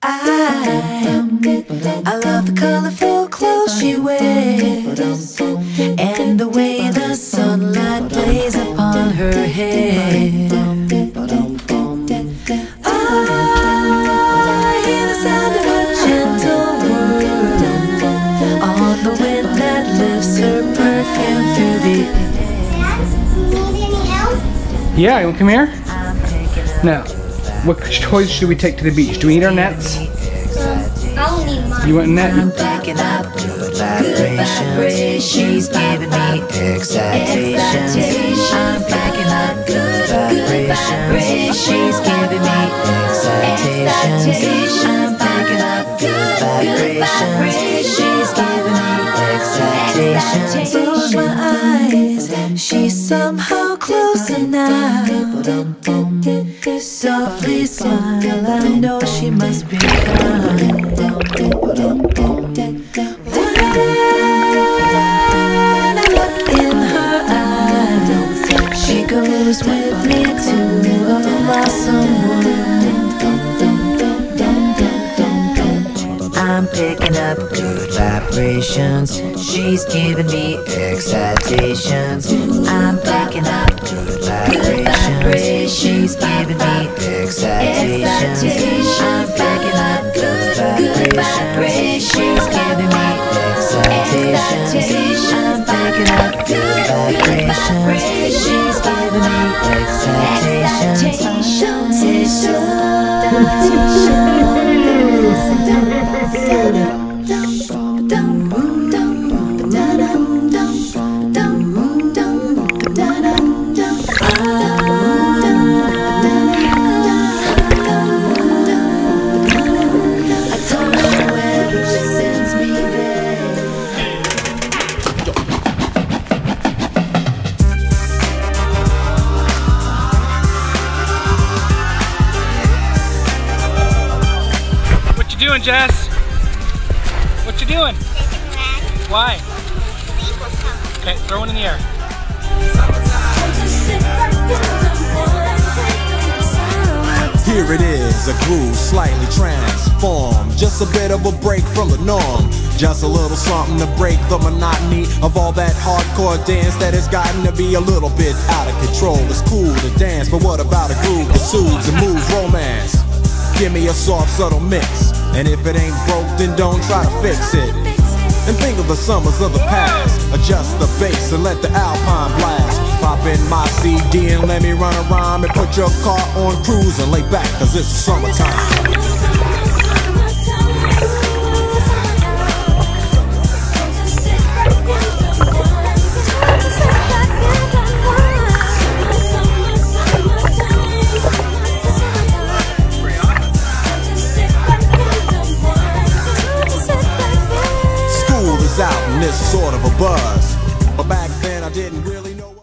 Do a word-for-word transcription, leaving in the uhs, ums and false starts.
I, I love the colorful clothes she wears, and the way the sunlight plays upon her head. I hear the sound of a gentle word on the wind that lifts her perfume through the air. Yeah, you want to come here? No. What toys should we take to the beach? Do we need our nets? I don't need mine. You want a net? I'm picking up good vibrations. She's giving me excitations. I'm picking up good vibrations. She's giving me excitations. I'm picking up good vibrations. She's giving me excitations. Close my eyes, she's somehow closer now. Softly smile, I know she must be kind. When I look in her eyes, she goes with me to a blossom world. I'm picking up good vibrations. She's giving me excitations. I'm picking up good vibrations. She's giving me excitations. I'm picking up good vibrations. She's giving me excitations. I'm picking up good vibrations. She's giving me What you doing, Jess? What you doing? Why? Okay, throw one in the air. Here it is, a groove slightly transformed. Just a bit of a break from the norm. Just a little something to break the monotony of all that hardcore dance that has gotten to be a little bit out of control. It's cool to dance, but what about a groove that soothes and moves romance? Give me a soft, subtle mix, and if it ain't broke, then don't try to fix it. And think of the summers of the past. Adjust the bass and let the alpine blast. Pop in my C D and let me run a rhyme and put your car on cruise and lay back, cause it's summertime. Out and this sort of a buzz, but back then I didn't really